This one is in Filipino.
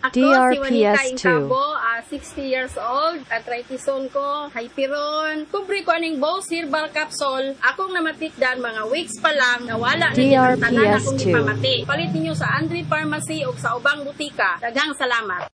DRPS 2. 60 years old, arthritis-on ko, hyperon. Kubre ko aning Bos Herbal Capsule. Akong namatikdan mga weeks pa lang, nawala na DRPS tanan akong 2. ipamati. Palit ninyo sa Andre Pharmacy o sa ubang butika. Daghang salamat.